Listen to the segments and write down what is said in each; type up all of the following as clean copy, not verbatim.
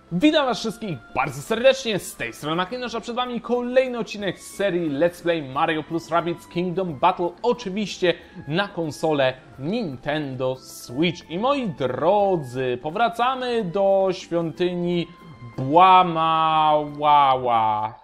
Witam was wszystkich bardzo serdecznie, z tej strony Makienosz, a przed wami kolejny odcinek z serii Let's Play Mario + Rabbids Kingdom Battle, oczywiście na konsolę Nintendo Switch. I moi drodzy, powracamy do świątyni Błamałała,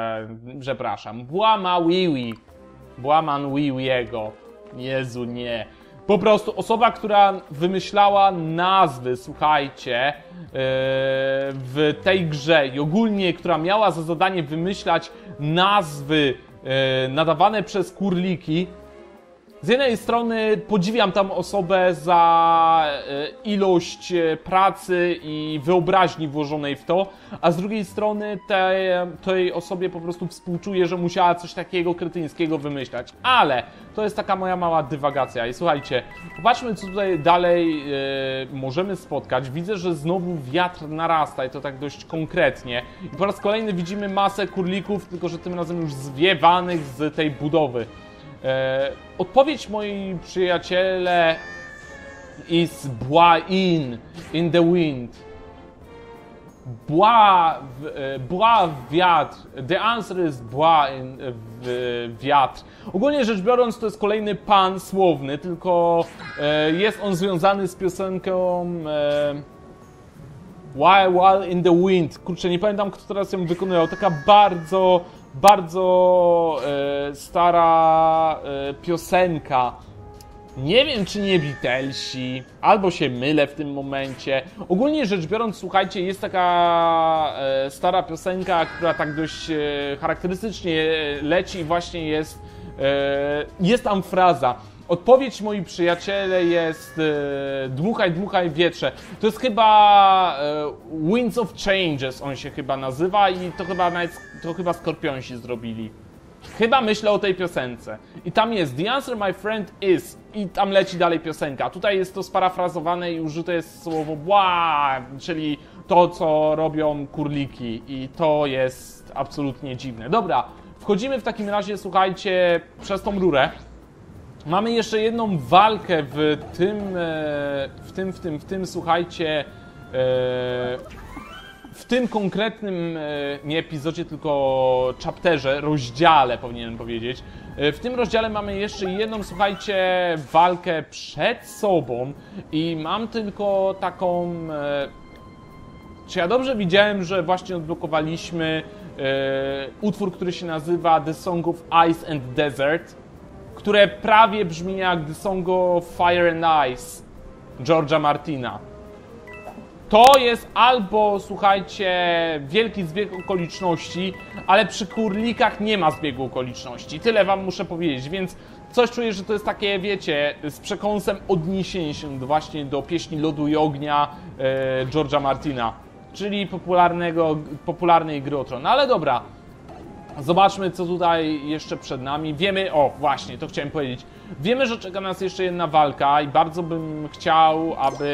Błamawiwiego. Jezu, nie. Po prostu osoba, która wymyślała nazwy, słuchajcie, w tej grze i ogólnie, która miała za zadanie wymyślać nazwy nadawane przez kurliki. Z jednej strony podziwiam tam osobę za ilość pracy i wyobraźni włożonej w to, a z drugiej strony tej osobie po prostu współczuję, że musiała coś takiego kretyńskiego wymyślać. Ale to jest taka moja mała dywagacja. I słuchajcie, popatrzmy, co tutaj dalej możemy spotkać. Widzę, że znowu wiatr narasta i to tak dość konkretnie. I po raz kolejny widzimy masę kurlików, tylko że tym razem już zwiewanych z tej budowy. Odpowiedź, moi przyjaciele, is bła in the wind. Bła w wiatr. The answer is bła w wiatr. Ogólnie rzecz biorąc, to jest kolejny pan słowny, tylko jest on związany z piosenką While in the Wind. Kurczę, nie pamiętam, kto teraz ją wykonywał. Taka bardzo stara piosenka. Nie wiem, czy nie Beatlesi, albo się mylę w tym momencie. Ogólnie rzecz biorąc, słuchajcie, jest taka stara piosenka, która tak dość charakterystycznie leci i właśnie jest tam fraza. Odpowiedź, moi przyjaciele, jest dmuchaj, dmuchaj wietrze. To jest chyba Winds of Changes, on się chyba nazywa i to chyba Skorpionsi zrobili. Chyba myślę o tej piosence. I tam jest The answer, my friend, is. I tam leci dalej piosenka. Tutaj jest to sparafrazowane i użyte jest słowo bła, czyli to, co robią kurliki. I to jest absolutnie dziwne. Dobra, wchodzimy w takim razie, słuchajcie, przez tą rurę. Mamy jeszcze jedną walkę w tym, słuchajcie, w tym konkretnym nie epizodzie, tylko chapterze, rozdziale powinienem powiedzieć. W tym rozdziale mamy jeszcze jedną, słuchajcie, walkę przed sobą i mam tylko taką... Czy ja dobrze widziałem, że właśnie odblokowaliśmy utwór, który się nazywa The Song of Ice and Desert, które prawie brzmi jak The Song of Fire and Ice George'a Martina. To jest albo, słuchajcie, wielki zbieg okoliczności, ale przy kurlikach nie ma zbiegu okoliczności. Tyle wam muszę powiedzieć, więc coś czuję, że to jest takie, wiecie, z przekąsem odniesienie się właśnie do pieśni Lodu i Ognia George'a Martina, czyli popularnej gry o Tron. Ale dobra. Zobaczmy, co tutaj jeszcze przed nami. Wiemy, o właśnie, to chciałem powiedzieć. Wiemy, że czeka nas jeszcze jedna walka i bardzo bym chciał,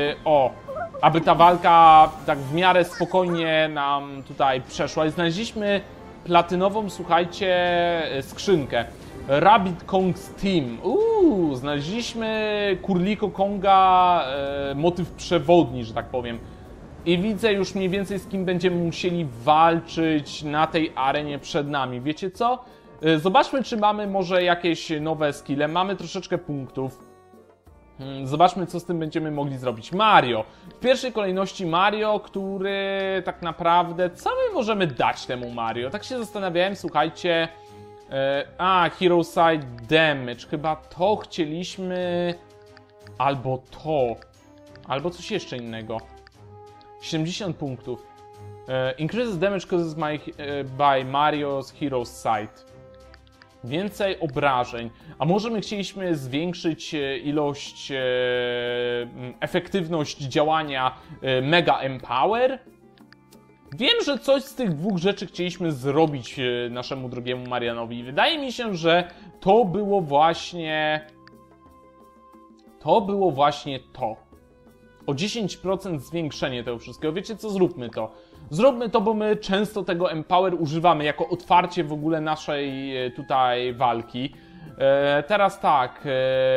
aby ta walka tak w miarę spokojnie nam tutaj przeszła. I znaleźliśmy platynową, słuchajcie, skrzynkę. Rabbid Kong's Team. Znaleźliśmy Kurliko Konga, motyw przewodni, że tak powiem. I widzę już mniej więcej, z kim będziemy musieli walczyć na tej arenie przed nami. Wiecie co? Zobaczmy, czy mamy może jakieś nowe skille. Mamy troszeczkę punktów. Zobaczmy, co z tym będziemy mogli zrobić. Mario. W pierwszej kolejności Mario, który tak naprawdę... Co my możemy dać temu Mario? Tak się zastanawiałem, słuchajcie... Hero Side Damage. Chyba to chcieliśmy... Albo to. Albo coś jeszcze innego. 70 punktów. Increases damage caused by Mario's Hero's Sight. Więcej obrażeń. A może my chcieliśmy zwiększyć ilość, efektywność działania Mega Empower? Wiem, że coś z tych dwóch rzeczy chcieliśmy zrobić naszemu drugiemu Marianowi. Wydaje mi się, że to było właśnie to. O 10% zwiększenie tego wszystkiego. Wiecie co? Zróbmy to. Zróbmy to, bo my często tego Empower używamy jako otwarcie w ogóle naszej tutaj walki. Teraz tak,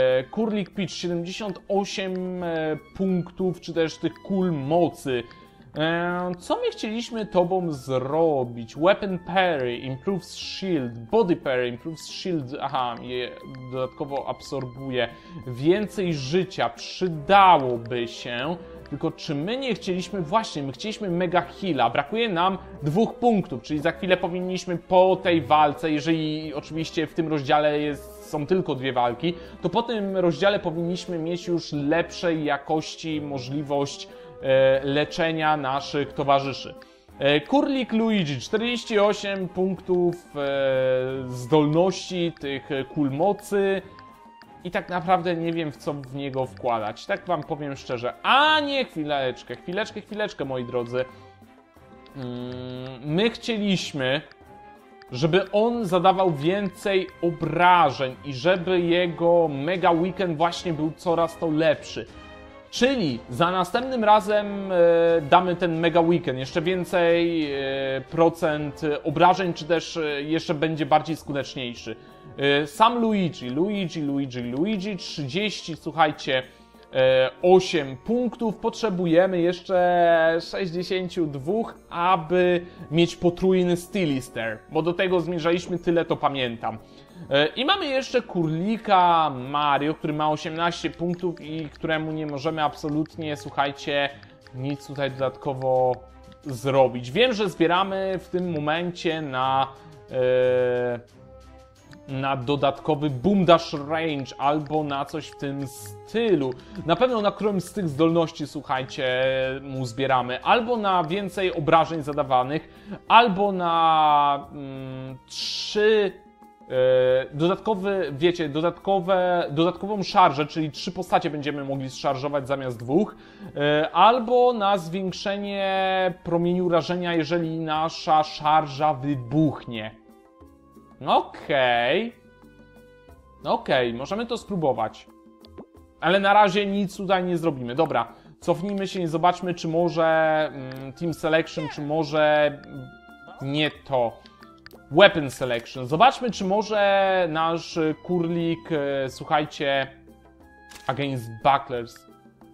Kurlik Peach 78 punktów, czy też tych kul mocy. Co my chcieliśmy tobą zrobić? Weapon parry, improves shield, body parry, improves shield, aha, je dodatkowo absorbuje. Więcej życia, przydałoby się. Tylko czy my nie chcieliśmy, właśnie, my chcieliśmy mega heala, brakuje nam 2 punktów, czyli za chwilę powinniśmy po tej walce, jeżeli oczywiście w tym rozdziale są tylko 2 walki, to po tym rozdziale powinniśmy mieć już lepszej jakości możliwość leczenia naszych towarzyszy. Kurlik Luigi, 48 punktów zdolności tych kul mocy i tak naprawdę nie wiem, w co w niego wkładać. Tak wam powiem szczerze. A nie, chwileczkę, moi drodzy. My chcieliśmy, żeby on zadawał więcej obrażeń i żeby jego Mega Weekend właśnie był coraz to lepszy. Czyli za następnym razem damy ten Mega Weekend, jeszcze więcej procent obrażeń, czy też jeszcze będzie bardziej skuteczniejszy. Sam Luigi, 30, słuchajcie, 8 punktów, potrzebujemy jeszcze 62, aby mieć potrójny Stilister, bo do tego zmierzaliśmy, tyle to pamiętam. I mamy jeszcze Kurlika Mario, który ma 18 punktów i któremu nie możemy absolutnie, słuchajcie, nic tutaj dodatkowo zrobić. Wiem, że zbieramy w tym momencie na dodatkowy Boom Dash Range albo na coś w tym stylu. Na pewno na którąś z tych zdolności, słuchajcie, mu zbieramy. Albo na więcej obrażeń zadawanych, albo na 3 dodatkowy, wiecie, dodatkową szarżę, czyli 3 postacie będziemy mogli zszarżować zamiast 2, albo na zwiększenie promieniu rażenia, jeżeli nasza szarża wybuchnie. Okej, możemy to spróbować. Ale na razie nic tutaj nie zrobimy. Dobra, cofnijmy się i zobaczmy, czy może Team Selection, czy może nie to. Weapon Selection. Zobaczmy, czy może nasz Kurlik, słuchajcie, Against Bucklers.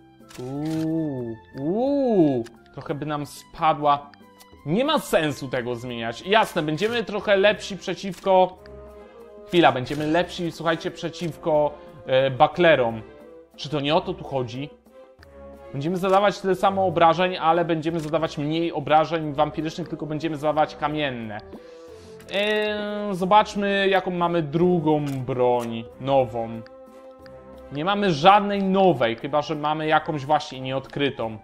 Trochę by nam spadła. Nie ma sensu tego zmieniać. Jasne, będziemy trochę lepsi przeciwko... będziemy lepsi, słuchajcie, przeciwko Bucklerom. Czy to nie o to tu chodzi? Będziemy zadawać tyle samo obrażeń, ale będziemy zadawać mniej obrażeń wampirycznych, tylko będziemy zadawać kamienne. Zobaczmy, jaką mamy drugą broń, nową. Nie mamy żadnej nowej, chyba że mamy jakąś właśnie nieodkrytą.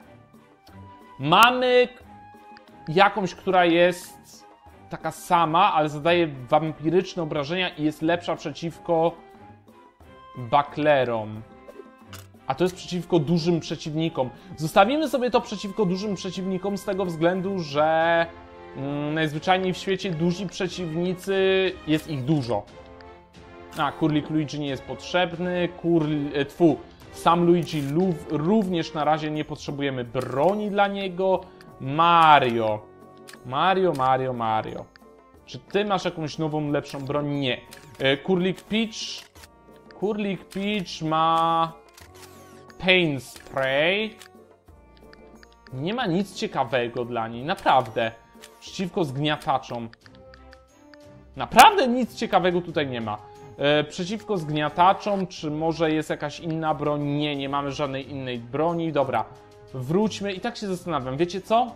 Mamy jakąś, która jest taka sama, ale zadaje wampiryczne obrażenia i jest lepsza przeciwko Bucklerom. A to jest przeciwko dużym przeciwnikom. Zostawimy sobie to przeciwko dużym przeciwnikom z tego względu, że najzwyczajniej w świecie duzi przeciwnicy, jest ich dużo. Kurlik Luigi nie jest potrzebny. Sam Luigi również na razie nie potrzebujemy broni dla niego. Mario. Czy ty masz jakąś nową, lepszą broń? Nie. Kurlik Peach ma Pain Spray. Nie ma nic ciekawego dla niej, naprawdę. Przeciwko zgniataczom. Naprawdę nic ciekawego tutaj nie ma. Przeciwko zgniataczom, czy może jest jakaś inna broń? Nie mamy żadnej innej broni. Dobra, wróćmy i tak się zastanawiam. Wiecie co?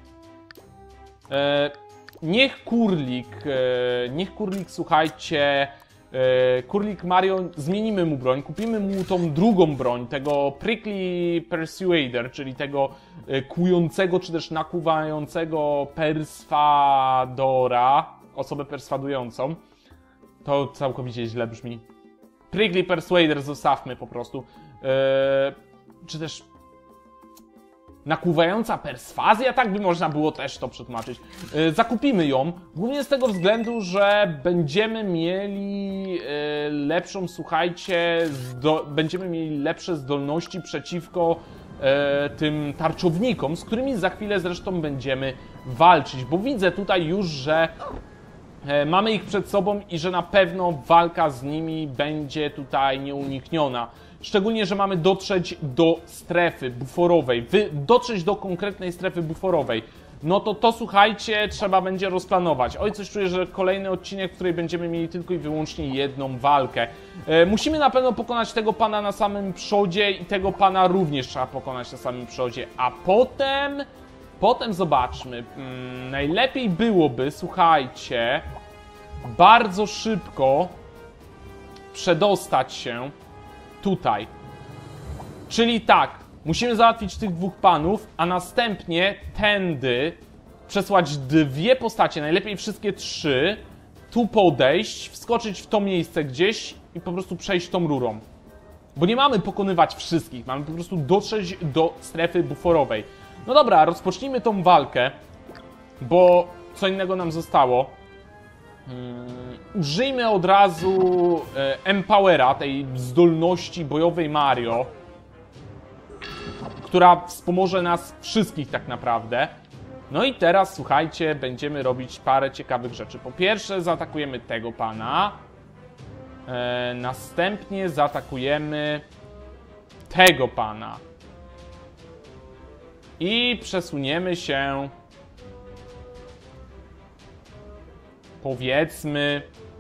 Niech Kurlik, słuchajcie, Kurlik Mario, zmienimy mu broń, kupimy mu tą drugą broń, tego Prickly Persuader, czyli tego kłującego, czy też nakuwającego perswadora, osobę perswadującą. To całkowicie źle brzmi. Prickly Persuader zostawmy po prostu. Czy też nakuwająca perswazja, tak by można było też to przetłumaczyć. Zakupimy ją, głównie z tego względu, że będziemy mieli lepszą, słuchajcie, będziemy mieli lepsze zdolności przeciwko tym tarczownikom, z którymi za chwilę zresztą będziemy walczyć, bo widzę tutaj już, że mamy ich przed sobą i że na pewno walka z nimi będzie tutaj nieunikniona. Szczególnie, że mamy dotrzeć do strefy buforowej, dotrzeć do konkretnej strefy buforowej. No to słuchajcie, trzeba będzie rozplanować. Oj, coś czuję, że kolejny odcinek, w której będziemy mieli tylko i wyłącznie jedną walkę. Musimy na pewno pokonać tego pana na samym przodzie i tego pana również trzeba pokonać na samym przodzie. A potem zobaczmy. Najlepiej byłoby, słuchajcie, bardzo szybko przedostać się tutaj. Czyli tak, musimy załatwić tych dwóch panów, a następnie tędy przesłać dwie postacie, najlepiej wszystkie trzy, tu podejść, wskoczyć w to miejsce gdzieś i po prostu przejść tą rurą. Bo nie mamy pokonywać wszystkich, mamy po prostu dotrzeć do strefy buforowej. No dobra, rozpocznijmy tą walkę, bo co innego nam zostało. Użyjmy od razu Empowera, tej zdolności bojowej Mario, która wspomoże nas wszystkich tak naprawdę. No i teraz, słuchajcie, będziemy robić parę ciekawych rzeczy. Po pierwsze zaatakujemy tego pana. Następnie zaatakujemy tego pana. I przesuniemy się, powiedzmy,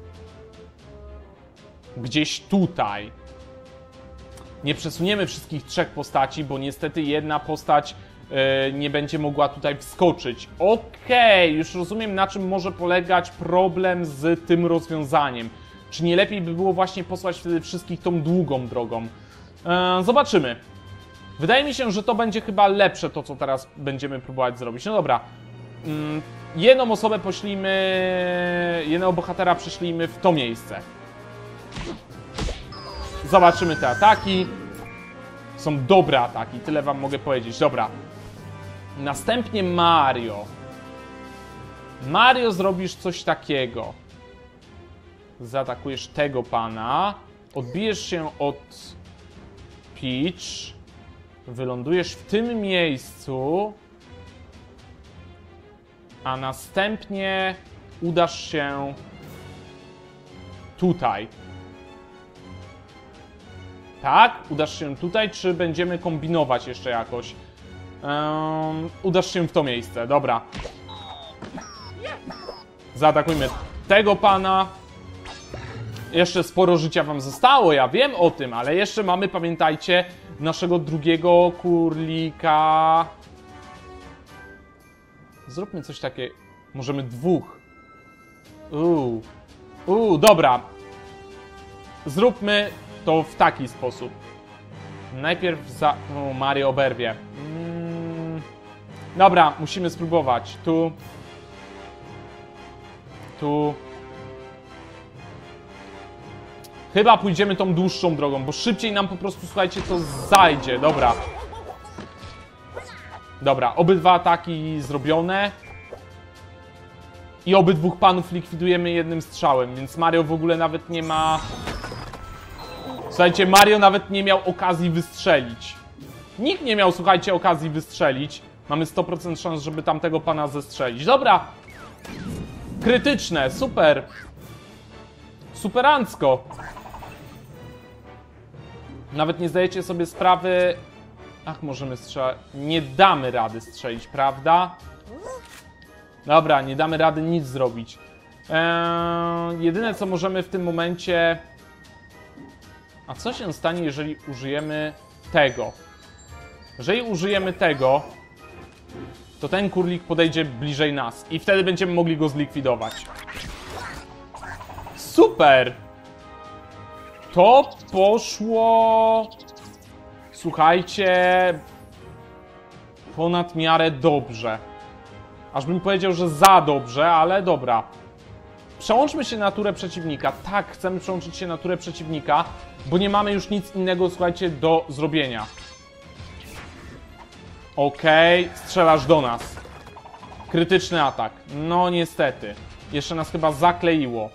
gdzieś tutaj. Nie przesuniemy wszystkich trzech postaci, bo niestety jedna postać nie będzie mogła tutaj wskoczyć. Okej, już rozumiem, na czym może polegać problem z tym rozwiązaniem. Czy nie lepiej by było właśnie posłać wtedy wszystkich tą długą drogą? Zobaczymy. Wydaje mi się, że to będzie chyba lepsze, to co teraz będziemy próbować zrobić. No dobra. Jedną osobę poślijmy, jednego bohatera prześlijmy w to miejsce. Zobaczymy te ataki. Są dobre ataki, tyle wam mogę powiedzieć. Dobra. Następnie Mario. Mario, zrobisz coś takiego. Zaatakujesz tego pana. Odbijesz się od Peach. Wylądujesz w tym miejscu. A następnie udasz się tutaj. Tak? Udasz się tutaj, czy będziemy kombinować jeszcze jakoś? Udasz się w to miejsce, dobra. Zaatakujmy tego pana. Jeszcze sporo życia wam zostało, ja wiem o tym, ale jeszcze mamy, pamiętajcie, naszego drugiego kurlika. Zróbmy coś takiego. Możemy dwóch. Dobra. Zróbmy to w taki sposób. Najpierw Mario oberwie. Dobra, musimy spróbować. Tu. Chyba pójdziemy tą dłuższą drogą, bo szybciej nam po prostu, słuchajcie, to zajdzie. Dobra. Dobra, obydwa ataki zrobione. I obydwóch panów likwidujemy jednym strzałem, więc Mario w ogóle nawet nie ma... Słuchajcie, Mario nawet nie miał okazji wystrzelić. Nikt nie miał, słuchajcie, okazji wystrzelić. Mamy 100% szans, żeby tamtego pana zestrzelić. Dobra. Krytyczne, super. Superancko. Nawet nie zdajecie sobie sprawy... Ach, możemy strzelać. Nie damy rady strzelić, prawda? Dobra, nie damy rady nic zrobić. Jedyne, co możemy w tym momencie... A co się stanie, jeżeli użyjemy tego? Jeżeli użyjemy tego, to ten kurlik podejdzie bliżej nas i wtedy będziemy mogli go zlikwidować. Super! To poszło... Słuchajcie... Ponad miarę dobrze. Aż bym powiedział, że za dobrze, ale dobra. Przełączmy się na turę przeciwnika. Tak, chcemy przełączyć się na turę przeciwnika, bo nie mamy już nic innego, słuchajcie, do zrobienia. Okej, strzelasz do nas. Krytyczny atak. No niestety. Jeszcze nas chyba zakleiło.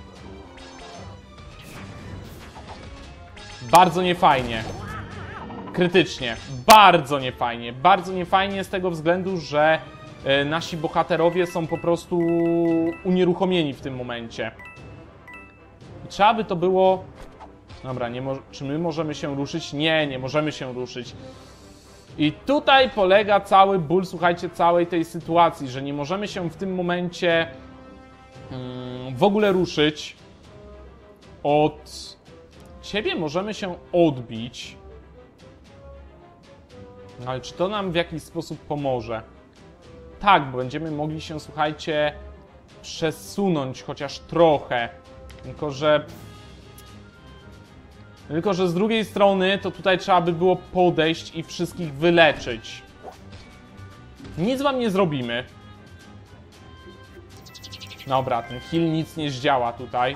Bardzo niefajnie. Krytycznie. Bardzo niefajnie. Bardzo niefajnie z tego względu, że nasi bohaterowie są po prostu unieruchomieni w tym momencie. Trzeba by to było... Dobra, czy my możemy się ruszyć? Nie, nie możemy się ruszyć. I tutaj polega cały ból, słuchajcie, całej tej sytuacji, że nie możemy się w tym momencie w ogóle ruszyć. Od ciebie możemy się odbić. Ale czy to nam w jakiś sposób pomoże? Tak, bo będziemy mogli się, słuchajcie, przesunąć chociaż trochę. Tylko że z drugiej strony to tutaj trzeba by było podejść i wszystkich wyleczyć. Nic wam nie zrobimy. Dobra, ten heal nic nie zdziała tutaj.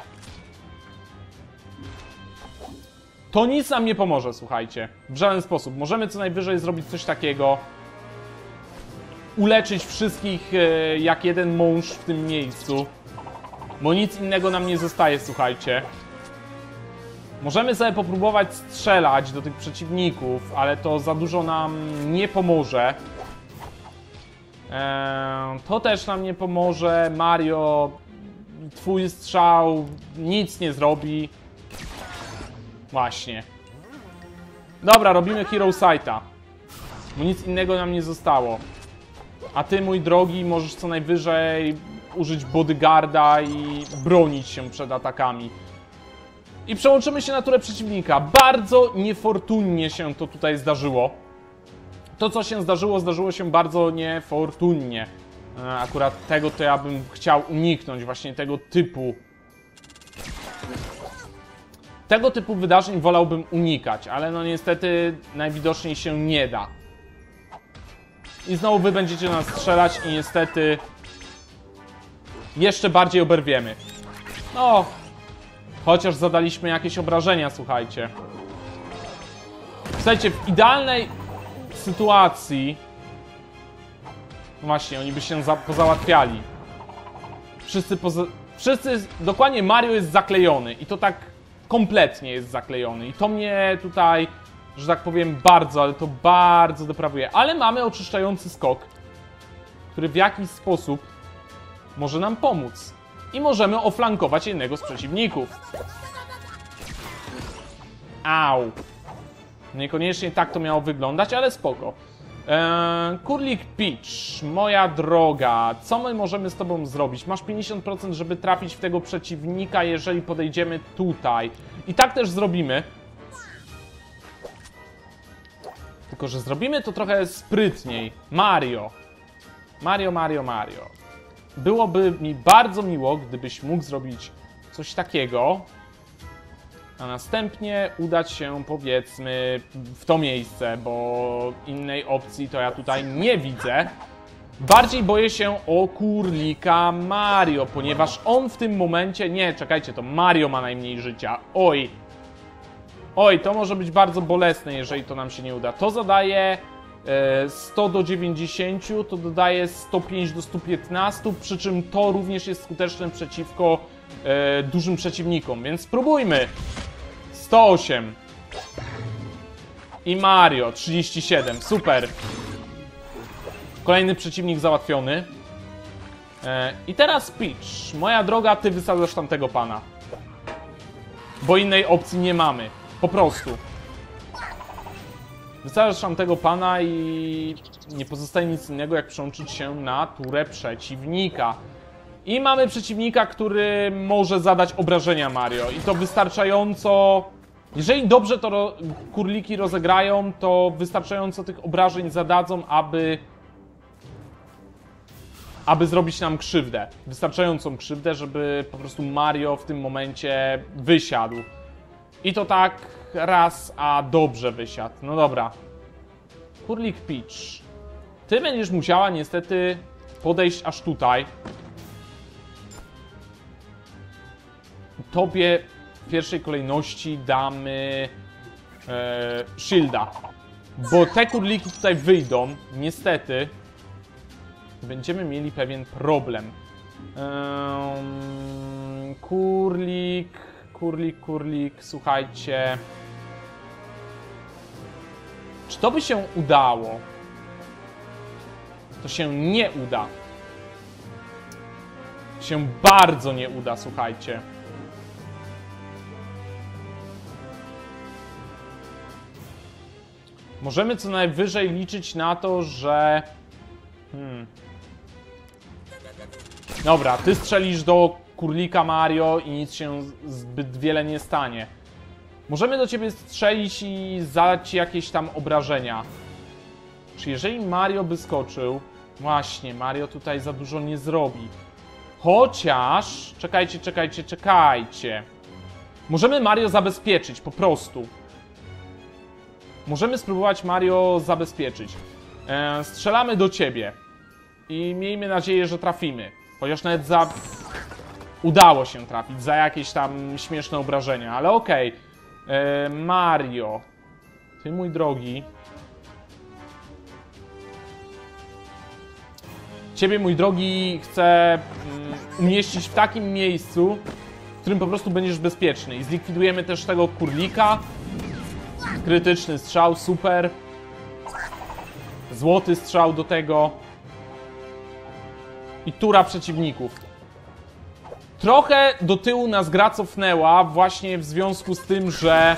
To nic nam nie pomoże, słuchajcie. W żaden sposób. Możemy co najwyżej zrobić coś takiego. Uleczyć wszystkich jak jeden mąż w tym miejscu. Bo nic innego nam nie zostaje, słuchajcie. Możemy sobie popróbować strzelać do tych przeciwników, ale to za dużo nam nie pomoże. To też nam nie pomoże. Mario, twój strzał nic nie zrobi. Właśnie. Dobra, robimy Hero Sighta. Bo nic innego nam nie zostało. A ty, mój drogi, możesz co najwyżej użyć bodyguarda i bronić się przed atakami. I przełączymy się na turę przeciwnika. Bardzo niefortunnie się to tutaj zdarzyło. To, co się zdarzyło, zdarzyło się bardzo niefortunnie. Akurat tego to ja bym chciał uniknąć. Właśnie tego typu wydarzeń wolałbym unikać. Ale no niestety najwidoczniej się nie da. I znowu wy będziecie nas strzelać i niestety jeszcze bardziej oberwiemy. No, chociaż zadaliśmy jakieś obrażenia, słuchajcie. Słuchajcie, w idealnej sytuacji... Właśnie, oni by się pozałatwiali. Wszyscy... Dokładnie Mario jest zaklejony. I to tak kompletnie jest zaklejony. I to mnie tutaj, że tak powiem, bardzo, ale to bardzo deprawuje. Ale mamy oczyszczający skok, który w jakiś sposób może nam pomóc. I możemy oflankować jednego z przeciwników. Au. Niekoniecznie tak to miało wyglądać, ale spoko. Kurlik Peach, moja droga, co my możemy z tobą zrobić? Masz 50%, żeby trafić w tego przeciwnika, jeżeli podejdziemy tutaj. I tak też zrobimy. Tylko że zrobimy to trochę sprytniej. Mario. Byłoby mi bardzo miło, gdybyś mógł zrobić coś takiego, a następnie udać się, powiedzmy, w to miejsce, bo innej opcji to ja tutaj nie widzę. Bardziej boję się o Kurlika Mario, ponieważ on w tym momencie... Nie, czekajcie, to Mario ma najmniej życia. Oj. Oj, to może być bardzo bolesne, jeżeli to nam się nie uda. To zadaje 100 do 90, to dodaje 105 do 115, przy czym to również jest skuteczne przeciwko dużym przeciwnikom, więc spróbujmy. 108. I Mario, 37, super. Kolejny przeciwnik załatwiony. I teraz Peach, moja droga, ty wysadzasz tamtego pana. Bo innej opcji nie mamy, po prostu. Wysadzasz tamtego pana i nie pozostaje nic innego, jak przełączyć się na turę przeciwnika. I mamy przeciwnika, który może zadać obrażenia Mario. I to wystarczająco... Jeżeli dobrze to kurliki rozegrają, to wystarczająco tych obrażeń zadadzą, aby zrobić nam krzywdę. Wystarczającą krzywdę, żeby po prostu Mario w tym momencie wysiadł. I to tak raz, a dobrze wysiadł. No dobra. Kurlik Peach. Ty będziesz musiała niestety podejść aż tutaj. Tobie w pierwszej kolejności damy shielda. Bo te kurliki tutaj wyjdą, niestety. Będziemy mieli pewien problem. Kurlik, słuchajcie. Czy to by się udało? To się nie uda. Się bardzo nie uda, słuchajcie. Możemy co najwyżej liczyć na to, że... Dobra, ty strzelisz do Kurlika, Mario, i nic się zbyt wiele nie stanie. Możemy do ciebie strzelić i zadać ci jakieś tam obrażenia. Czy jeżeli Mario by skoczył... Właśnie, Mario tutaj za dużo nie zrobi. Chociaż... Czekajcie. Możemy Mario zabezpieczyć, po prostu. Możemy spróbować Mario zabezpieczyć. Strzelamy do ciebie. I miejmy nadzieję, że trafimy. Chociaż nawet za... Udało się trafić za jakieś tam śmieszne obrażenia, ale okej. Mario. Ty, mój drogi. Ciebie, mój drogi, chcę umieścić w takim miejscu, w którym po prostu będziesz bezpieczny. I zlikwidujemy też tego Kurlika. Krytyczny strzał, super. Złoty strzał do tego. I tura przeciwników. Trochę do tyłu nas gra cofnęła właśnie w związku z tym,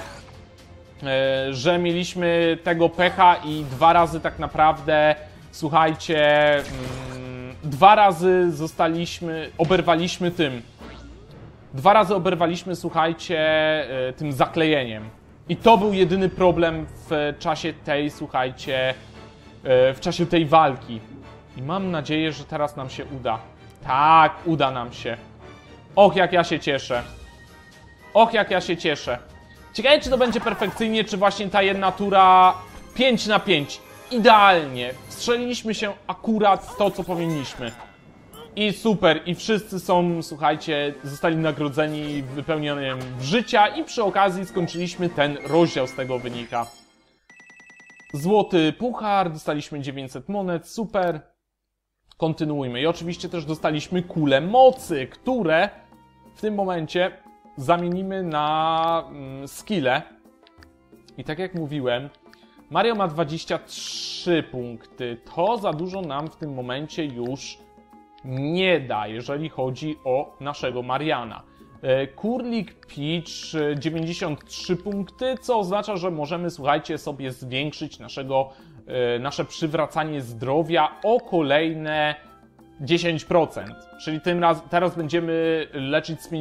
że mieliśmy tego pecha i dwa razy tak naprawdę, słuchajcie, dwa razy oberwaliśmy tym. Dwa razy oberwaliśmy, słuchajcie, tym zaklejeniem. I to był jedyny problem w czasie tej, słuchajcie, w czasie tej walki. I mam nadzieję, że teraz nam się uda. Tak, uda nam się. Och, jak ja się cieszę. Och, jak ja się cieszę. Ciekawe, czy to będzie perfekcyjnie, czy właśnie ta jedna tura 5 na 5. Idealnie. Strzeliliśmy się akurat to, co powinniśmy. I super, i wszyscy są, słuchajcie, zostali nagrodzeni wypełnionym życia i przy okazji skończyliśmy ten rozdział, z tego wynika. Złoty puchar, dostaliśmy 900 monet, super. Kontynuujmy. I oczywiście też dostaliśmy kule mocy, które w tym momencie zamienimy na skille. I tak jak mówiłem, Mario ma 23 punkty. To za dużo nam w tym momencie już nie da, jeżeli chodzi o naszego Mariana. Kurlik Peach 93 punkty, co oznacza, że możemy, słuchajcie, sobie zwiększyć nasze przywracanie zdrowia o kolejne 10%. Czyli teraz będziemy leczyć z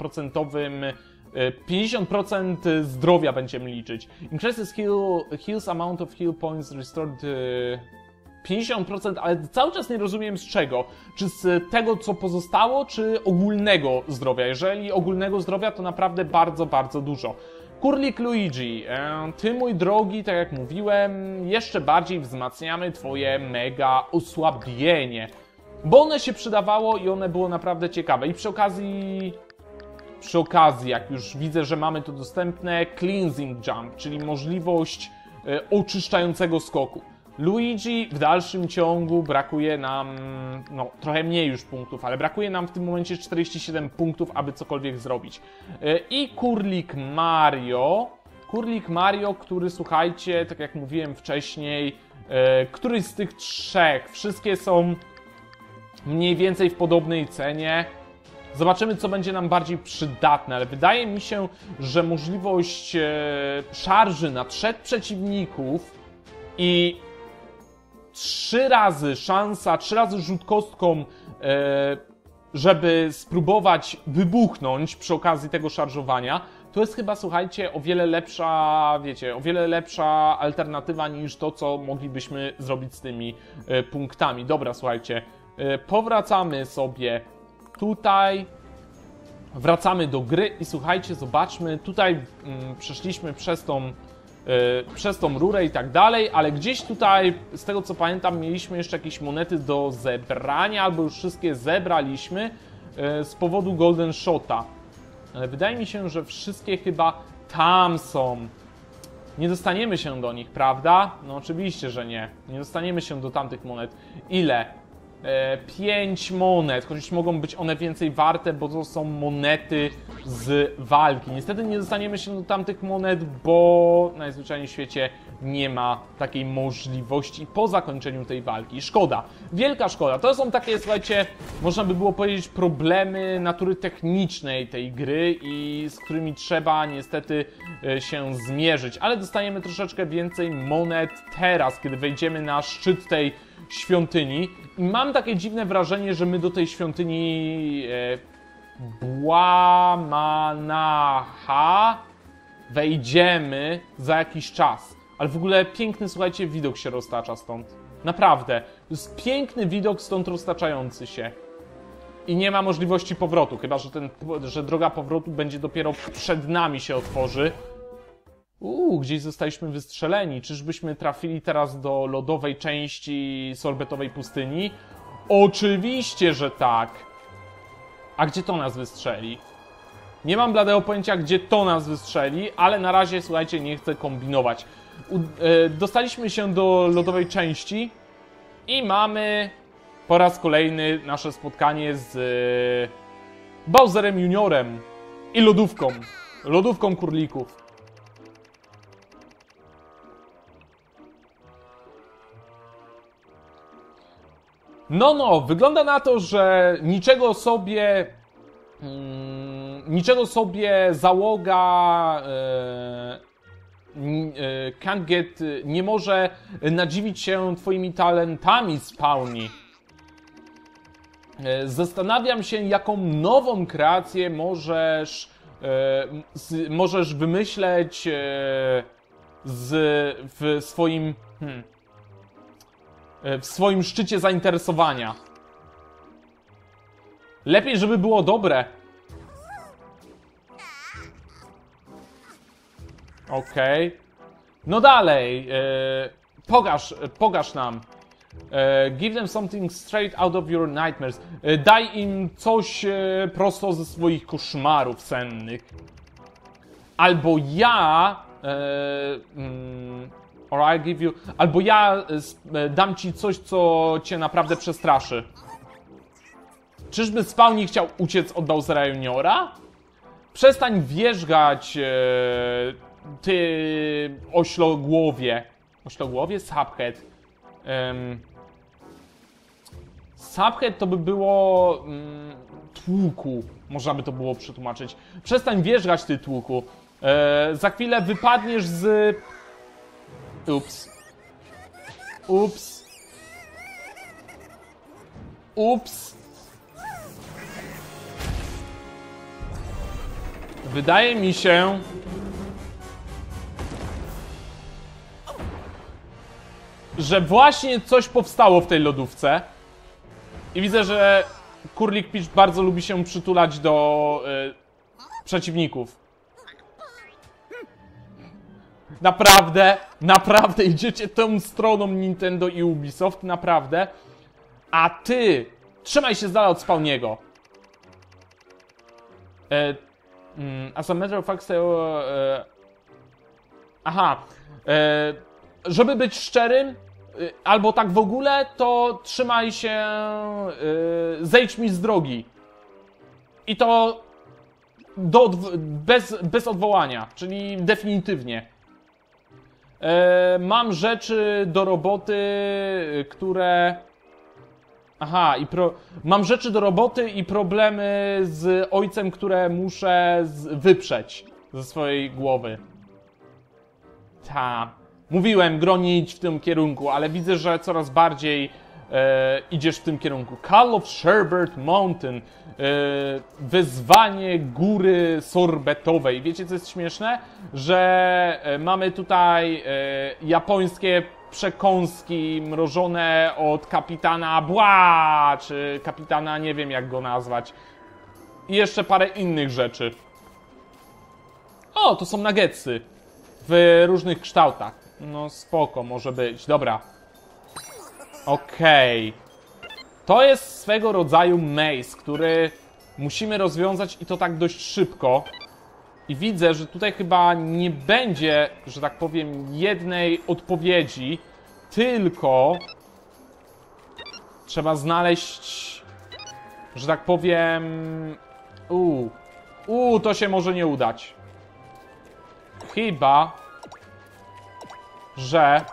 50% zdrowia będziemy liczyć. Increases heals amount of heal points restored 50%, ale cały czas nie rozumiem z czego. Czy z tego, co pozostało, czy ogólnego zdrowia? Jeżeli ogólnego zdrowia, to naprawdę bardzo, bardzo dużo. Kurlik Luigi, ty, mój drogi, tak jak mówiłem, jeszcze bardziej wzmacniamy twoje mega osłabienie. Bo one się przydawało i one było naprawdę ciekawe. I przy okazji, jak już widzę, że mamy to dostępne, Cleansing Jump, czyli możliwość oczyszczającego skoku. Luigi w dalszym ciągu brakuje nam, no trochę mniej już punktów, ale brakuje nam w tym momencie 47 punktów, aby cokolwiek zrobić. I Kurlik Mario, który, słuchajcie, tak jak mówiłem wcześniej, któryś z tych trzech, wszystkie są mniej więcej w podobnej cenie. Zobaczymy, co będzie nam bardziej przydatne, ale wydaje mi się, że możliwość szarży na 3 przeciwników i 3 razy szansa, 3 razy rzut kostką, żeby spróbować wybuchnąć przy okazji tego szarżowania, to jest chyba, słuchajcie, o wiele lepsza, wiecie, o wiele lepsza alternatywa niż to, co moglibyśmy zrobić z tymi punktami. Dobra, słuchajcie, powracamy sobie tutaj, wracamy do gry i słuchajcie, zobaczmy, tutaj przeszliśmy przez tą rurę i tak dalej, ale gdzieś tutaj, z tego co pamiętam, mieliśmy jeszcze jakieś monety do zebrania, albo już wszystkie zebraliśmy z powodu Golden Shota. Ale wydaje mi się, że wszystkie chyba tam są. Nie dostaniemy się do nich, prawda? No oczywiście, że nie. Nie dostaniemy się do tamtych monet. Ile? 5 monet, chociaż mogą być one więcej warte, bo to są monety z walki. Niestety nie dostaniemy się do tamtych monet, bo najzwyczajniej w świecie nie ma takiej możliwości po zakończeniu tej walki. Szkoda, wielka szkoda. To są takie, słuchajcie, można by było powiedzieć, problemy natury technicznej tej gry i z którymi trzeba niestety się zmierzyć. Ale dostajemy troszeczkę więcej monet teraz, kiedy wejdziemy na szczyt tej świątyni. I mam takie dziwne wrażenie, że my do tej świątyni Błamanaha wejdziemy za jakiś czas. Ale w ogóle piękny, słuchajcie, widok się roztacza stąd. Naprawdę. To jest piękny widok stąd roztaczający się. I nie ma możliwości powrotu, chyba że droga powrotu będzie dopiero przed nami się otworzy. Gdzieś zostaliśmy wystrzeleni. Czyżbyśmy trafili teraz do lodowej części sorbetowej pustyni? Oczywiście, że tak. A gdzie to nas wystrzeli? Nie mam bladego pojęcia, gdzie to nas wystrzeli, ale na razie, słuchajcie, nie chcę kombinować. Dostaliśmy się do lodowej części i mamy po raz kolejny nasze spotkanie z Bowserem Juniorem i lodówką. Lodówką kurlików. No, wygląda na to, że niczego sobie załoga Can't Get nie może nadziwić się twoimi talentami, Spawni. Zastanawiam się, jaką nową kreację możesz wymyśleć w swoim szczycie zainteresowania. Lepiej, żeby było dobre. Okej. No dalej. Pokaż nam. Give them something straight out of your nightmares. Daj im coś prosto ze swoich koszmarów sennych. Albo ja... or I give you... Albo ja dam ci coś, co cię naprawdę przestraszy. Czyżby Spawni chciał uciec od Bowsera Juniora? Przestań wierzgać, ty oślogłowie. Oślogłowie? Subhead. Subhead to by było tłuku. Można by to było przetłumaczyć. Przestań wierzgać, ty tłuku. Za chwilę wypadniesz z... Ups. Ups. Ups. Wydaje mi się, że właśnie coś powstało w tej lodówce. I widzę, że Kurlik Peach bardzo lubi się przytulać do przeciwników. Naprawdę idziecie tą stroną Nintendo i Ubisoft, naprawdę. A ty, trzymaj się z dala od Spawniego. As a matter of fact, żeby być szczerym, albo tak w ogóle, to trzymaj się, zejdź mi z drogi. I to bez odwołania, czyli definitywnie. Mam rzeczy do roboty, które... mam rzeczy do roboty i problemy z ojcem, które muszę wyprzeć ze swojej głowy. Mówiłem, Gro, nie idź w tym kierunku, ale widzę, że coraz bardziej idziesz w tym kierunku. Call of Sherbet Mountain. Wyzwanie góry sorbetowej. Wiecie, co jest śmieszne? Że mamy tutaj japońskie przekąski mrożone od kapitana Bła, czy kapitana, nie wiem jak go nazwać. I jeszcze parę innych rzeczy. O, to są nuggetsy. W różnych kształtach. No spoko, może być. Dobra. Okej. To jest swego rodzaju maze, który musimy rozwiązać i to tak dość szybko. I widzę, że tutaj chyba nie będzie, że tak powiem, jednej odpowiedzi, tylko trzeba znaleźć, że tak powiem... to się może nie udać. Chyba... że...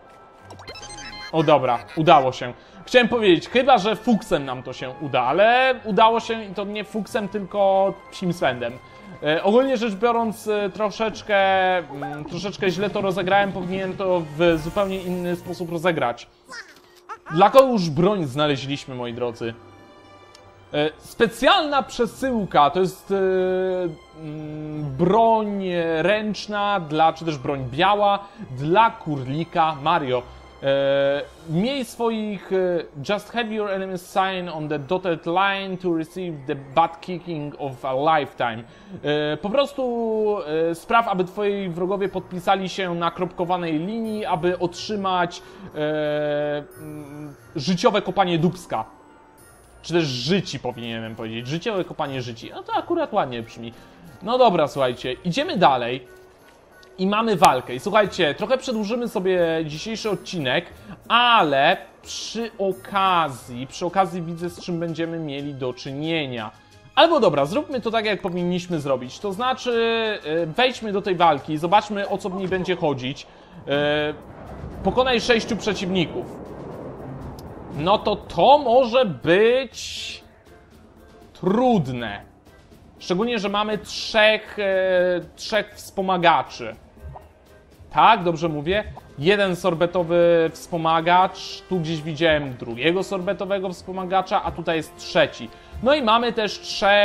O dobra, udało się. Chciałem powiedzieć, chyba że fuksem nam to się uda, ale udało się i to nie fuksem, tylko psim swędem. Ogólnie rzecz biorąc, troszeczkę źle to rozegrałem, powinienem to w zupełnie inny sposób rozegrać. Dla kogo już broń znaleźliśmy, moi drodzy? Specjalna przesyłka to jest broń ręczna, czy też broń biała dla Kurlika Mario. Miej swoich just have your enemies sign on the dotted line to receive the butt kicking of a lifetime. Po prostu spraw, aby twoi wrogowie podpisali się na kropkowanej linii, aby otrzymać życiowe kopanie dupska. Czy też życi powinienem powiedzieć. Życiowe kopanie życi. No to akurat ładnie brzmi. No dobra, słuchajcie, idziemy dalej. I mamy walkę. I słuchajcie, trochę przedłużymy sobie dzisiejszy odcinek, ale przy okazji widzę, z czym będziemy mieli do czynienia. Albo dobra, zróbmy to tak, jak powinniśmy zrobić. To znaczy, wejdźmy do tej walki, zobaczmy, o co w niej będzie chodzić. Pokonaj 6 przeciwników. No to może być trudne. Szczególnie, że mamy trzech wspomagaczy. Tak, dobrze mówię? Jeden sorbetowy wspomagacz, tu gdzieś widziałem drugiego sorbetowego wspomagacza, a tutaj jest trzeci. No i mamy też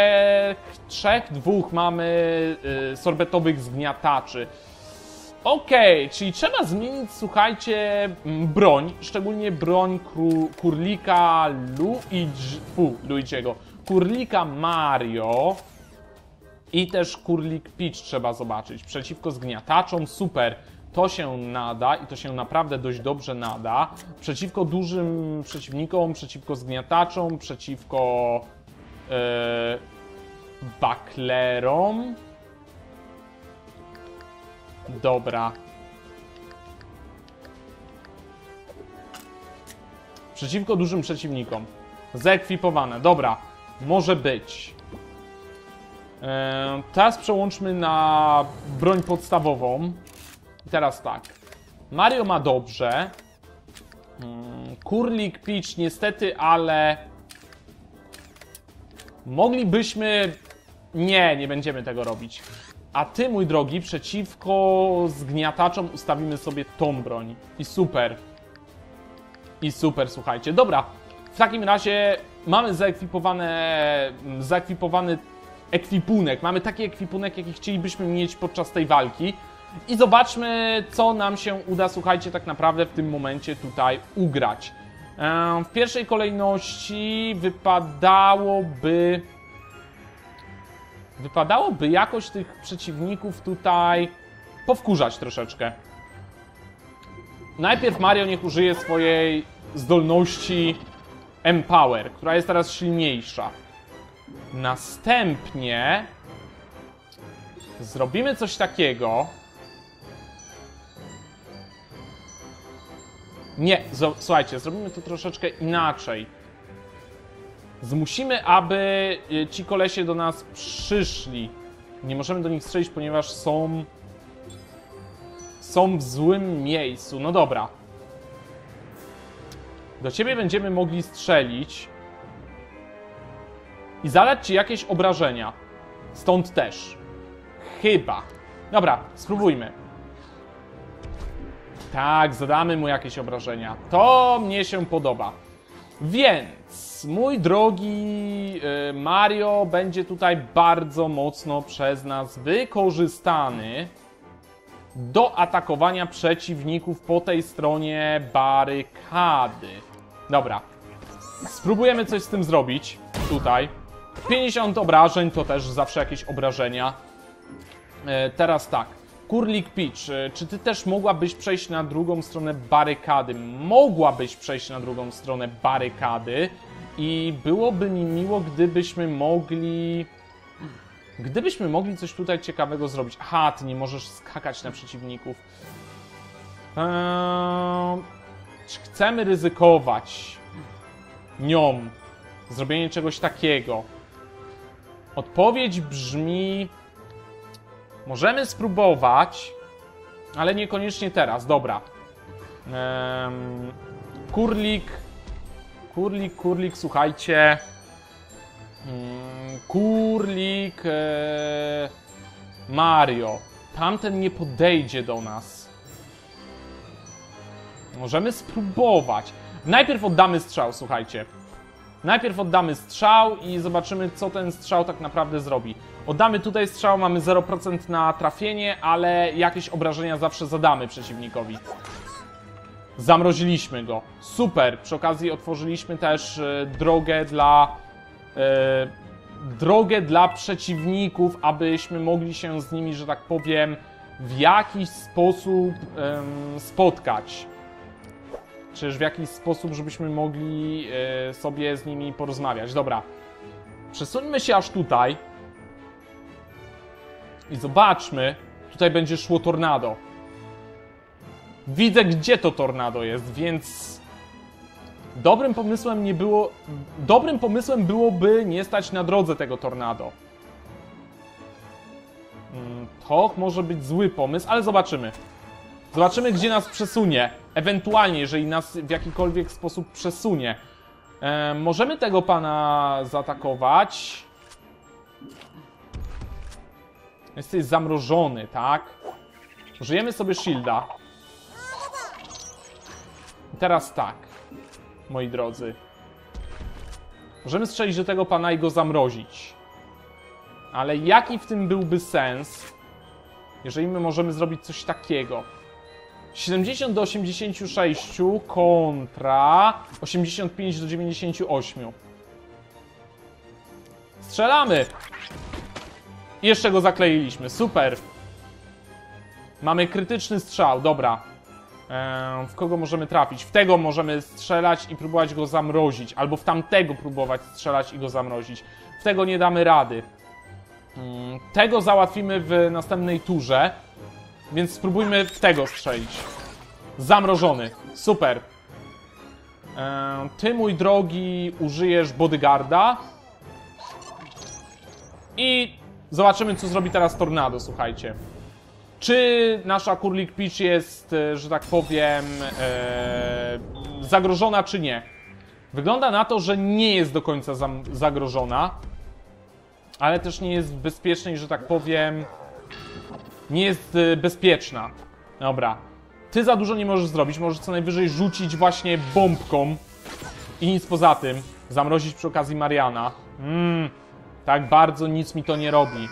dwóch mamy sorbetowych zgniataczy. Okej, czyli trzeba zmienić, słuchajcie, broń, szczególnie broń Kurlika Luigiego. Kurlika Mario i też Kurlik Peach trzeba zobaczyć. Przeciwko zgniataczom, super, to się nada i to się naprawdę dość dobrze nada. Przeciwko dużym przeciwnikom, przeciwko zgniataczom, przeciwko baklerom. Dobra. Przeciwko dużym przeciwnikom. Zaekwipowane, dobra. Może być. Teraz przełączmy na broń podstawową. I teraz tak. Mario ma dobrze. Kurlik Peach niestety, ale... Moglibyśmy... Nie będziemy tego robić. A ty, mój drogi, przeciwko zgniataczom ustawimy sobie tą broń. I super. I super, słuchajcie. Dobra, w takim razie mamy zaekwipowany ekwipunek. Mamy taki ekwipunek, jaki chcielibyśmy mieć podczas tej walki. I zobaczmy, co nam się uda, słuchajcie, tak naprawdę w tym momencie tutaj ugrać. W pierwszej kolejności wypadałoby jakoś tych przeciwników tutaj powkurzać troszeczkę. Najpierw Mario niech użyje swojej zdolności Empower, która jest teraz silniejsza. Następnie zrobimy coś takiego. Nie, słuchajcie, zrobimy to troszeczkę inaczej. Zmusimy, aby ci kolesie do nas przyszli. Nie możemy do nich strzelić, ponieważ są w złym miejscu. No dobra. Do ciebie będziemy mogli strzelić i zadać ci jakieś obrażenia. Stąd też. Chyba. Dobra, spróbujmy. Tak, zadamy mu jakieś obrażenia. To mnie się podoba. Więc, mój drogi Mario będzie tutaj bardzo mocno przez nas wykorzystany do atakowania przeciwników po tej stronie barykady. Dobra. Spróbujemy coś z tym zrobić. Tutaj. 50 obrażeń to też zawsze jakieś obrażenia. Teraz tak. Kurlik Peach, czy ty też mogłabyś przejść na drugą stronę barykady? Mogłabyś przejść na drugą stronę barykady i byłoby mi miło, gdybyśmy mogli coś tutaj ciekawego zrobić. Aha, ty nie możesz skakać na przeciwników. Czy chcemy ryzykować nią zrobienie czegoś takiego? Odpowiedź brzmi... Możemy spróbować, ale niekoniecznie teraz. Dobra. Kurlik, słuchajcie. Kurlik Mario. Tamten nie podejdzie do nas. Możemy spróbować. Najpierw oddamy strzał, słuchajcie. Najpierw oddamy strzał i zobaczymy, co ten strzał tak naprawdę zrobi. Oddamy tutaj strzał, mamy 0% na trafienie, ale jakieś obrażenia zawsze zadamy przeciwnikowi. Zamroziliśmy go. Super. Przy okazji otworzyliśmy też drogę dla przeciwników, abyśmy mogli się z nimi, że tak powiem, w jakiś sposób spotkać. Czyż w jakiś sposób, żebyśmy mogli sobie z nimi porozmawiać. Dobra. Przesuńmy się aż tutaj. I zobaczmy. Tutaj będzie szło tornado. Widzę, gdzie to tornado jest, więc dobrym pomysłem byłoby nie stać na drodze tego tornado. To może być zły pomysł, ale zobaczymy. Zobaczymy, gdzie nas przesunie. Ewentualnie, jeżeli nas w jakikolwiek sposób przesunie. Możemy tego pana zaatakować. Jesteś zamrożony, tak? Użyjemy sobie shielda. I teraz tak, moi drodzy. Możemy strzelić do tego pana i go zamrozić. Ale jaki w tym byłby sens, jeżeli my możemy zrobić coś takiego? 70 do 86 kontra 85 do 98. Strzelamy! I jeszcze go zakleiliśmy, super. Mamy krytyczny strzał, dobra. W kogo możemy trafić? W tego możemy strzelać i próbować go zamrozić. Albo w tamtego próbować strzelać i go zamrozić. W tego nie damy rady. Tego załatwimy w następnej turze. Więc spróbujmy w tego strzelić. Zamrożony. Super. Ty, mój drogi, użyjesz bodyguarda. I zobaczymy, co zrobi teraz tornado, słuchajcie. Czy nasza Kurlik Peach jest, że tak powiem, zagrożona, czy nie? Wygląda na to, że nie jest do końca zagrożona. Ale też nie jest bezpiecznej, że tak powiem, nie jest bezpieczna. Dobra. Ty za dużo nie możesz zrobić. Możesz co najwyżej rzucić właśnie bombką. I nic poza tym. Zamrozić przy okazji Mariana. Tak bardzo nic mi to nie robi.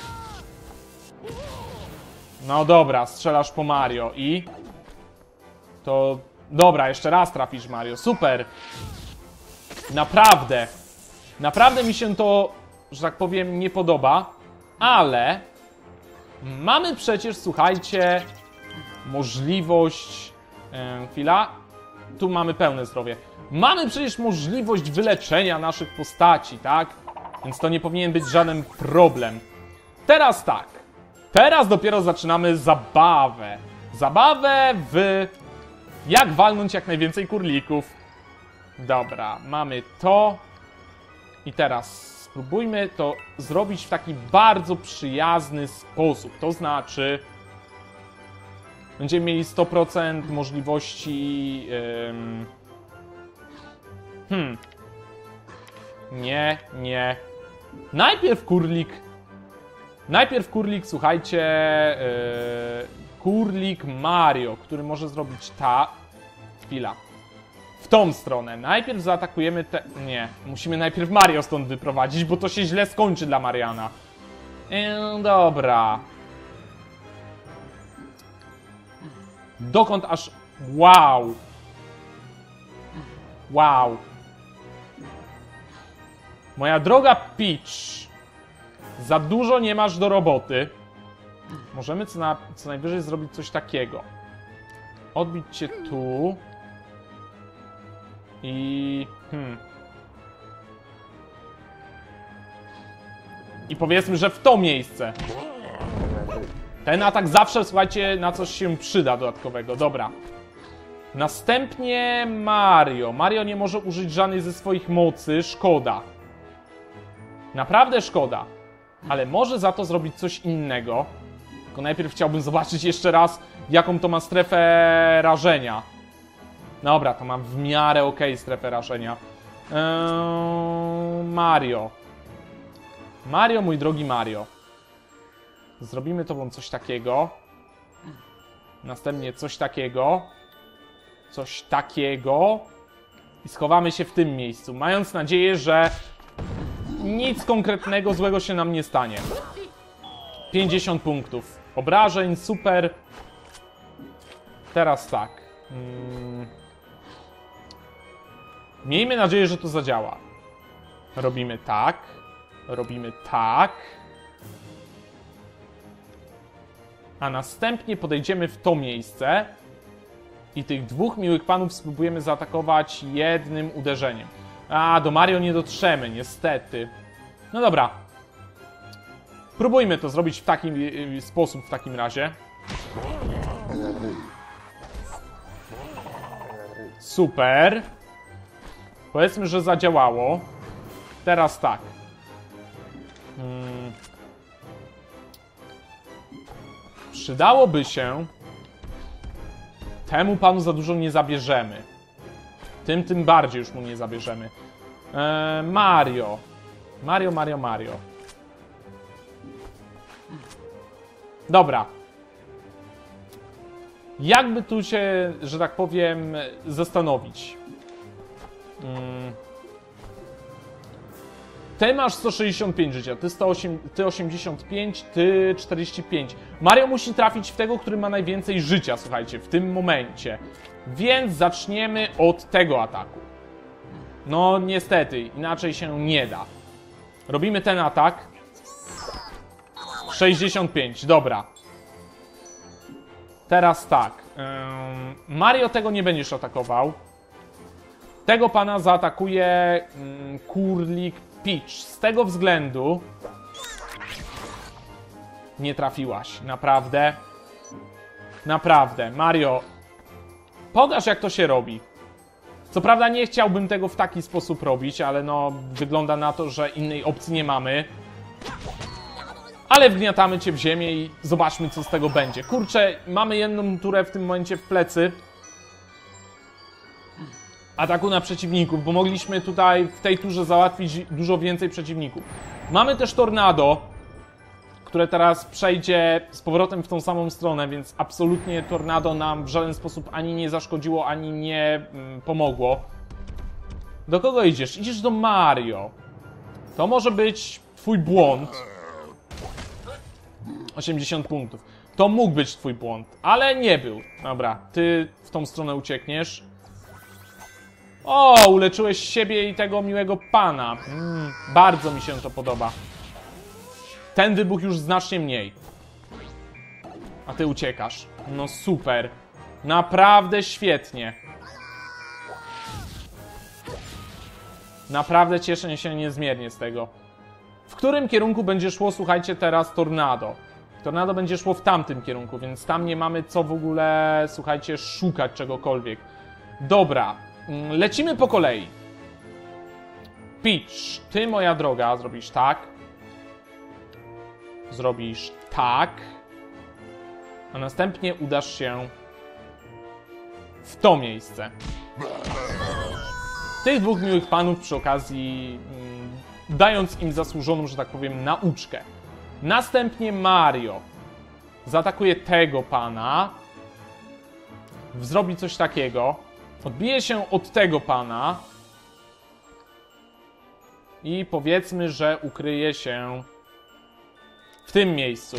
No dobra, strzelasz po Mario i... To... Dobra, jeszcze raz trafisz, Mario. Super. Naprawdę. Naprawdę mi się to, że tak powiem, nie podoba. Ale... Mamy przecież, słuchajcie... Możliwość... Chwila. Tu mamy pełne zdrowie. Mamy przecież możliwość wyleczenia naszych postaci, tak? Więc to nie powinien być żaden problem. Teraz tak. Teraz dopiero zaczynamy zabawę. Zabawę w... Jak walnąć jak najwięcej kurlików. Dobra, mamy to. I teraz spróbujmy to zrobić w taki bardzo przyjazny sposób. To znaczy... Będziemy mieli 100% możliwości... Nie. Najpierw kurlik, słuchajcie... Kurlik Mario, który może zrobić Chwila. W tą stronę. Najpierw zaatakujemy te... Nie. Musimy najpierw Mario stąd wyprowadzić, bo to się źle skończy dla Mariana. Dobra. Dokąd aż... Wow. Wow. Moja droga Peach. Za dużo nie masz do roboty. Możemy co najwyżej zrobić coś takiego. Odbić cię tu. I... I powiedzmy, że w to miejsce. Ten atak zawsze, słuchajcie, na coś się przyda dodatkowego. Dobra. Następnie Mario. Mario nie może użyć żadnej ze swoich mocy. Szkoda. Naprawdę szkoda. Ale może za to zrobić coś innego. Tylko najpierw chciałbym zobaczyć jeszcze raz, jaką to ma strefę rażenia. Dobra, to mam w miarę okej strefę rażenia. Mario. Mario, mój drogi Mario. Zrobimy tobą coś takiego. Następnie coś takiego. Coś takiego. I schowamy się w tym miejscu, mając nadzieję, że nic konkretnego złego się nam nie stanie. 50 punktów obrażeń, super. Teraz tak. Miejmy nadzieję, że to zadziała. Robimy tak. Robimy tak. A następnie podejdziemy w to miejsce i tych dwóch miłych panów spróbujemy zaatakować jednym uderzeniem. A, do Mario nie dotrzemy, niestety. No dobra. Próbujmy to zrobić w taki sposób w takim razie. Super. Powiedzmy, że zadziałało. Teraz tak. Przydałoby się... Temu panu za dużo nie zabierzemy. Tym bardziej już mu nie zabierzemy. Mario. Mario. Dobra. Jakby tu się, że tak powiem, zastanowić. Ty masz 165 życia, ty 85, ty 45. Mario musi trafić w tego, który ma najwięcej życia, słuchajcie, w tym momencie. Więc zaczniemy od tego ataku. No niestety, inaczej się nie da. Robimy ten atak. 65, dobra. Teraz tak. Mario tego nie będziesz atakował. Tego pana zaatakuje Kurlik Peach. Z tego względu... Nie trafiłaś. Naprawdę. Naprawdę. Mario, pokaż, jak to się robi. Co prawda nie chciałbym tego w taki sposób robić, ale no wygląda na to, że innej opcji nie mamy. Ale wgniatamy cię w ziemię i zobaczmy, co z tego będzie. Kurczę, mamy jedną turę w tym momencie w plecy. Ataku na przeciwników, bo mogliśmy tutaj w tej turze załatwić dużo więcej przeciwników. Mamy też tornado, które teraz przejdzie z powrotem w tą samą stronę, więc absolutnie tornado nam w żaden sposób ani nie zaszkodziło, ani nie pomogło. Do kogo idziesz? Idziesz do Mario. To może być twój błąd. 80 punktów. To mógł być twój błąd, ale nie był. Dobra, ty w tą stronę uciekniesz. O, uleczyłeś siebie i tego miłego pana. Bardzo mi się to podoba. Ten wybuch już znacznie mniej. A ty uciekasz. No super. Naprawdę świetnie. Naprawdę cieszę się niezmiernie z tego. W którym kierunku będzie szło, słuchajcie, teraz tornado? Tornado będzie szło w tamtym kierunku, więc tam nie mamy co w ogóle, słuchajcie, szukać czegokolwiek. Dobra. Lecimy po kolei. Peach, ty, moja droga, zrobisz tak. Zrobisz tak. A następnie udasz się w to miejsce. Tych dwóch miłych panów przy okazji dając im zasłużoną, że tak powiem, nauczkę. Następnie Mario zaatakuje tego pana. Zrobi coś takiego. Odbije się od tego pana. I powiedzmy, że ukryje się w tym miejscu.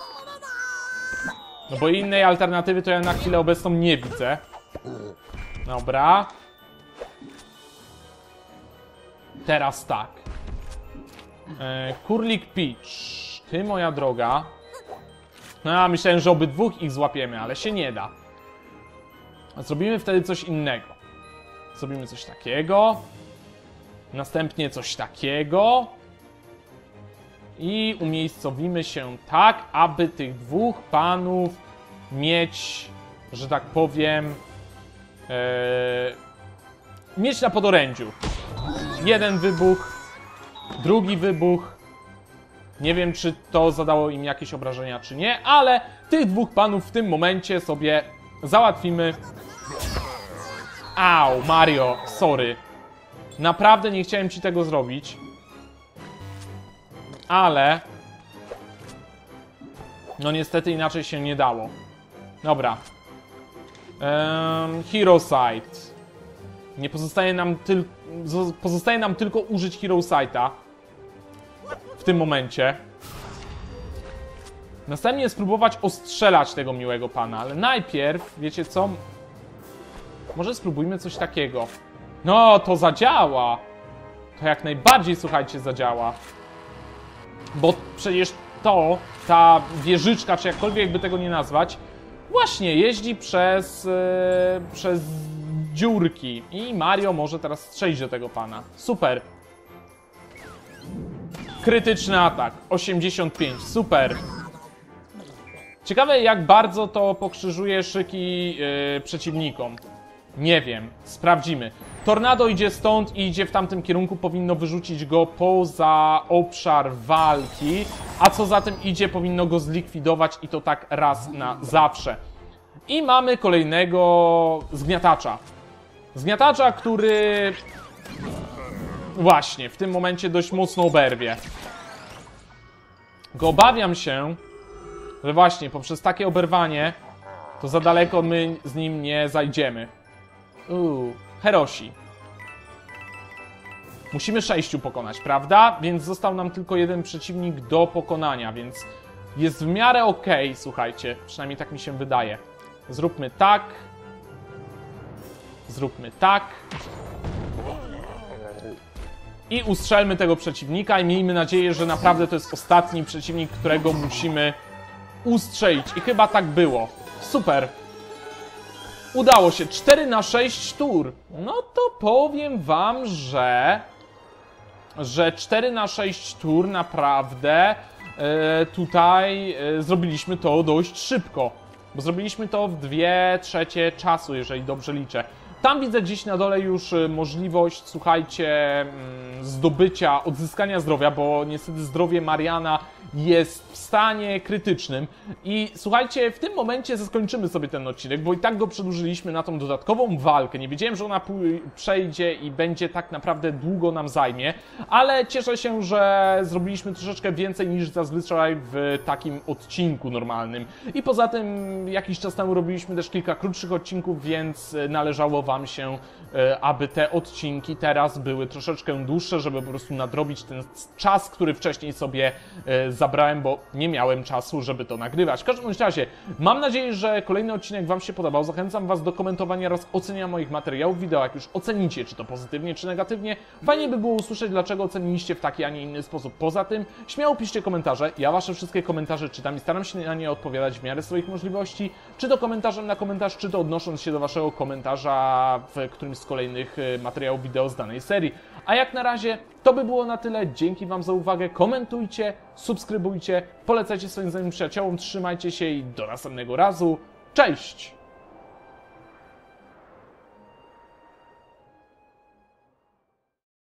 No bo innej alternatywy to ja na chwilę obecną nie widzę. Dobra. Teraz tak. Kurlik Peach. Ty, moja droga. No ja myślałem, że obydwóch ich złapiemy, ale się nie da. Zrobimy wtedy coś innego. Zrobimy coś takiego. Następnie coś takiego. I umiejscowimy się tak, aby tych dwóch panów mieć, że tak powiem, mieć na podorędziu. Jeden wybuch, drugi wybuch. Nie wiem, czy to zadało im jakieś obrażenia, czy nie, ale tych dwóch panów w tym momencie sobie załatwimy. Au, Mario, sorry. Naprawdę nie chciałem ci tego zrobić. Ale... no niestety inaczej się nie dało. Dobra. Hero Sight. Nie pozostaje nam pozostaje nam tylko użyć Hero Sighta. W tym momencie. Następnie spróbować ostrzelać tego miłego pana, ale najpierw, wiecie co? Może spróbujmy coś takiego. No, to zadziała! To jak najbardziej, słuchajcie, zadziała. Bo przecież ta wieżyczka, czy jakkolwiek by tego nie nazwać, właśnie jeździ przez dziurki. I Mario może teraz strzelić do tego pana. Super. Krytyczny atak. 85. Super. Ciekawe, jak bardzo to pokrzyżuje szyki przeciwnikom. Nie wiem. Sprawdzimy. Tornado idzie stąd i idzie w tamtym kierunku. Powinno wyrzucić go poza obszar walki. A co za tym idzie, powinno go zlikwidować i to tak raz na zawsze. I mamy kolejnego zgniatacza. Zgniatacza, który... właśnie, w tym momencie dość mocno oberwie. Go obawiam się, że właśnie poprzez takie oberwanie to za daleko my z nim nie zajdziemy. Herosi. Musimy 6 pokonać, prawda? Więc został nam tylko jeden przeciwnik do pokonania, więc jest w miarę okej, słuchajcie. Przynajmniej tak mi się wydaje. Zróbmy tak. Zróbmy tak. I ustrzelmy tego przeciwnika i miejmy nadzieję, że naprawdę to jest ostatni przeciwnik, którego musimy ustrzelić. I chyba tak było. Super. Udało się. 4 na 6 tur. No to powiem wam, że 4 na 6 tur naprawdę tutaj zrobiliśmy to dość szybko. Bo zrobiliśmy to w 2/3 czasu, jeżeli dobrze liczę. Tam widzę gdzieś na dole już możliwość, słuchajcie, zdobycia, odzyskania zdrowia, bo niestety zdrowie Mariana jest w stanie krytycznym. I słuchajcie, w tym momencie zakończymy sobie ten odcinek, bo i tak go przedłużyliśmy na tą dodatkową walkę. Nie wiedziałem, że ona przejdzie i będzie tak naprawdę długo nam zajmie, ale cieszę się, że zrobiliśmy troszeczkę więcej niż zazwyczaj w takim odcinku normalnym. I poza tym jakiś czas temu robiliśmy też kilka krótszych odcinków, więc należało wam się, aby te odcinki teraz były troszeczkę dłuższe, żeby po prostu nadrobić ten czas, który wcześniej sobie zabrałem, bo nie miałem czasu, żeby to nagrywać. W każdym razie, mam nadzieję, że kolejny odcinek wam się podobał. Zachęcam was do komentowania oraz oceniania moich materiałów wideo. Jak już ocenicie, czy to pozytywnie, czy negatywnie, fajnie by było usłyszeć, dlaczego oceniliście w taki, a nie inny sposób. Poza tym, śmiało piszcie komentarze. Ja wasze wszystkie komentarze czytam i staram się na nie odpowiadać w miarę swoich możliwości. Czy to komentarzem na komentarz, czy to odnosząc się do waszego komentarza w którymś z kolejnych materiałów wideo z danej serii. A jak na razie, to by było na tyle. Dzięki wam za uwagę. Komentujcie, subskrybujcie, polecajcie swoim znajomym przyjaciołom. Trzymajcie się i do następnego razu. Cześć!